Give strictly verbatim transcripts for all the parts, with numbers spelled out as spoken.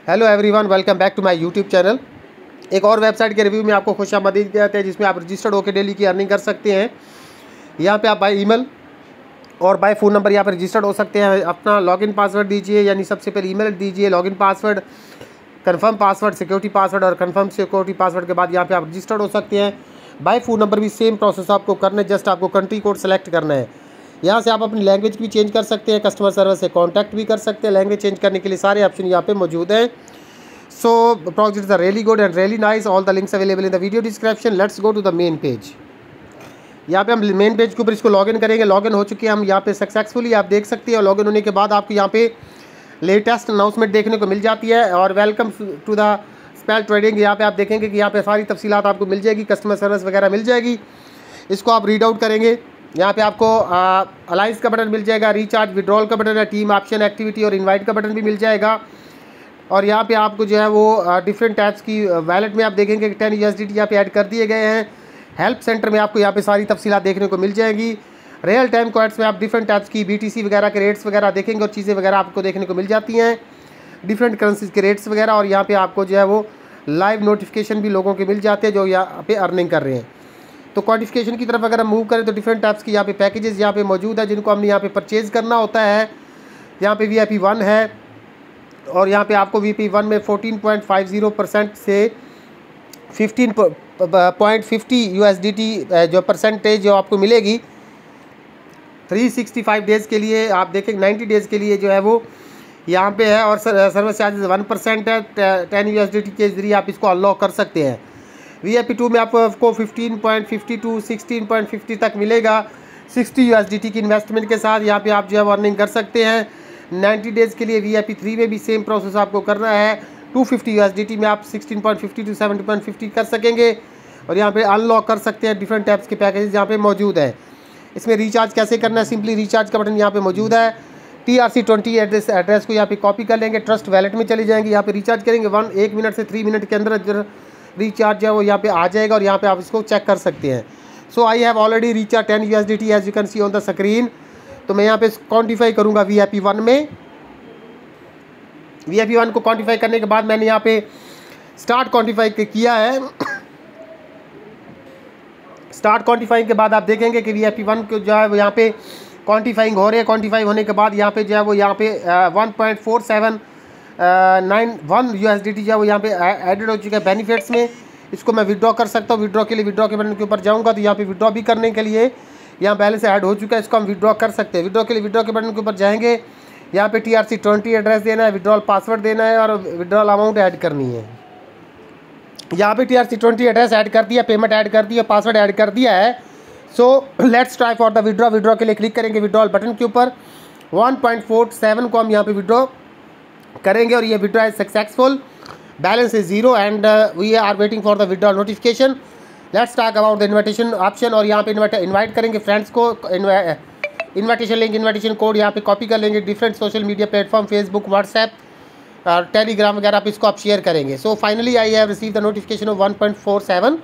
Hello everyone, welcome back to my YouTube channel. एक और website के रिव्यू में आपको खुशामदीद कहते हैं, जिसमें आप रजिस्टर्ड होकर डेली की अर्निंग कर सकते हैं। यहाँ पे आप बाय ईमेल और बाय फ़ोन नंबर यहाँ पर रजिस्टर्ड हो सकते हैं। अपना लॉगिन पासवर्ड दीजिए, यानी सबसे पहले ईमेल दीजिए, login password, confirm password, security password और कंफर्म सिक्योरिटी पासवर्ड के बाद यहाँ पे आप रजिस्टर्ड हो सकते हैं। बाय फ़ोन नंबर भी सेम प्रोसेस आपको करना है, जस्ट आपको कंट्री कोड सेलेक्ट करना है। यहाँ से आप अपनी लैंग्वेज भी चेंज कर सकते हैं, कस्टमर सर्विस से कॉन्टैक्ट भी कर सकते हैं। लैंग्वेज चेंज करने के लिए सारे ऑप्शन यहाँ पे मौजूद हैं। So projects are really good and really nice. All the links available in the video description. Let's go to the main page. यहाँ पे हम मेन पेज के ऊपर इसको लॉगिन करेंगे। लॉगिन हो चुके हैं हम यहाँ पे सक्सेसफुली, आप देख सकते हैं। लॉगिन होने के बाद आपको यहाँ पे लेटेस्ट अनाउंसमेंट देखने को मिल जाती है और welcome to the spell trading. यहाँ पे आप देखेंगे कि यहाँ पे सारी तफसीलात आपको मिल जाएगी, कस्टमर सर्विस वगैरह मिल जाएगी। इसको आप रीड आउट करेंगे। यहाँ पे आपको अलाइंस का बटन मिल जाएगा, रिचार्ज विड्रॉल का बटन है, टीम ऑप्शन, एक्टिविटी और इनवाइट का बटन भी मिल जाएगा। और यहाँ पे आपको जो है वो डिफरेंट टाइप्स की वैलेट में आप देखेंगे कि ten U S D T यहाँ पे ऐड कर दिए गए हैं। हेल्प सेंटर में आपको यहाँ पे सारी तफसीलात देखने को मिल जाएगी। रियल टाइम क्वाइट्स में आप डिफरेंट टाइप्स की बी टी सी वगैरह के रेट्स वगैरह देखेंगे और चीज़ें वगैरह आपको देखने को मिल जाती हैं, डिफरेंट करेंसीज के रेट्स वगैरह। और यहाँ पे आपको जो है वो लाइव नोटिफिकेशन भी लोगों के मिल जाते हैं जो यहाँ पे अर्निंग कर रहे हैं। तो क्वांटिफिकेशन की तरफ अगर हम मूव करें तो डिफरेंट टाइप्स की यहाँ पे पैकेजेस यहाँ पे मौजूद है, जिनको हमने यहाँ पे परचेज़ करना होता है। यहाँ पे वी आई पी वन है और यहाँ पे आपको वी आई पी वन में fourteen point five zero percent से fifteen point fifty U S D T जो परसेंटेज जो आपको मिलेगी थ्री सिक्सटी फाइव डेज़ के लिए। आप देखें नाइन्टी डेज़ के लिए जो है वो यहाँ पे है। और सर्विस चार्जेस वन परसेंट है। Ten U S D T के जरिए आप इसको अनलॉक कर सकते हैं। वी आई पी टू में आपको fifteen point fifty to sixteen point fifty तक मिलेगा sixty U S D T की इन्वेस्टमेंट के साथ। यहाँ पे आप जो है अर्निंग कर सकते हैं नाइन्टी डेज़ के लिए। वी आई पी थ्री में भी सेम प्रोसेस आपको करना है। Two fifty U S D T में आप sixteen point fifty to seventeen point fifty कर सकेंगे और यहाँ पे अनलॉक कर सकते हैं। डिफरेंट टाइप्स के पैकेजेस यहाँ पे मौजूद है। इसमें रिचार्ज कैसे करना है, सिंपली रिचार्ज का बटन यहाँ पे मौजूद है। T R C twenty address address को यहाँ पे कॉपी कर लेंगे, ट्रस्ट वैलेट में चले जाएंगे, यहाँ पे रिचार्ज करेंगे। वन एक मिनट से थ्री मिनट के अंदर रिचार्ज जो है वो यहाँ पे आ जाएगा और यहाँ पे आप इसको चेक कर सकते हैं। So I have already recharge ten U S D T as you can see on the screen. तो मैं यहाँ पे क्वान्टिफाई करूँगा वी आई पी वन में। वी आई पी वन को क्वान्टिफाई करने के बाद मैंने यहाँ पे स्टार्ट क्वान्टिफाई किया है। स्टार्ट क्वान्टिफाइंग के बाद आप देखेंगे कि वी आई पी वन को जो है वो यहाँ पे क्वान्टिफाइंग हो रही है। क्वान्टिफाई होने के बाद यहाँ पे जो है वो यहाँ पे one point four seven nine one U S D T जो है वो यहाँ पे एडेड हो चुका है बेनिफिट्स में। इसको मैं विड्रॉ कर सकता हूँ। विड्रॉ के लिए विड्रॉ के बटन के ऊपर जाऊँगा तो यहाँ पे विड्रॉ भी करने के लिए यहाँ बैलेंस ऐड हो चुका है, इसको हम विड्रॉ कर सकते हैं। विड्रॉ के लिए विड्रॉ के बटन के ऊपर जाएंगे, यहाँ पे T R C twenty address देना है, विड्रॉल पासवर्ड देना है और विड्रॉल अमाउंट ऐड करनी है। यहाँ पे T R C twenty address add कर दिया, पेमेंट ऐड कर दिया, पासवर्ड ऐड कर दिया है। So let's try for the withdraw. Withdraw के लिए क्लिक करेंगे विड्रॉल बटन के ऊपर। वन पॉइंट फोर सेवन को हम यहाँ पे विड्रॉ करेंगे और ये withdraw is successful. Balance is zero and we are waiting for the withdrawal notification. Let's talk about the invitation option और यहाँ पे इन्वाइट करेंगे फ्रेंड्स को। इन्विटेशन लिंक, इन्विटेशन कोड यहाँ पे कॉपी कर लेंगे। Different social media platform, Facebook, WhatsApp और टेलीग्राम वगैरह आप इसको आप शेयर करेंगे। So finally I have receive the notification of one point four seven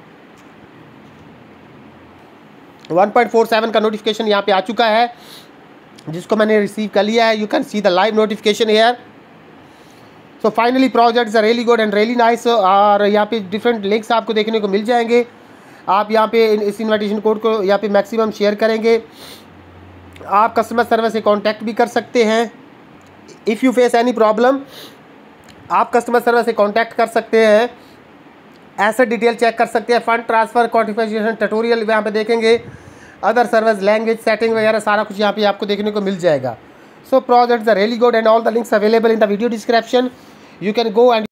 one point four seven का नोटिफिकेशन यहाँ पे आ चुका है, जिसको मैंने रिसीव कर लिया है। You can see the live notification here. So finally projects are really good and really nice. और यहाँ पे डिफरेंट लिंक्स आपको देखने को मिल जाएंगे। आप यहाँ पे इस इन्विटेशन कोड को यहाँ पे मैक्सिमम शेयर करेंगे। आप कस्टमर सर्विस से कॉन्टैक्ट भी कर सकते हैं। If you face any problem आप कस्टमर सर्विस से कॉन्टैक्ट कर सकते हैं। ऐसे डिटेल चेक कर सकते हैं। फंड ट्रांसफ़र, क्वांटिफिकेशन, ट्यूटोरियल यहाँ पे देखेंगे। अदर सर्विस, लैंग्वेज सेटिंग वगैरह सारा कुछ यहाँ पे आपको देखने को मिल जाएगा। So projects are really good and all the links available in the video description. You can go and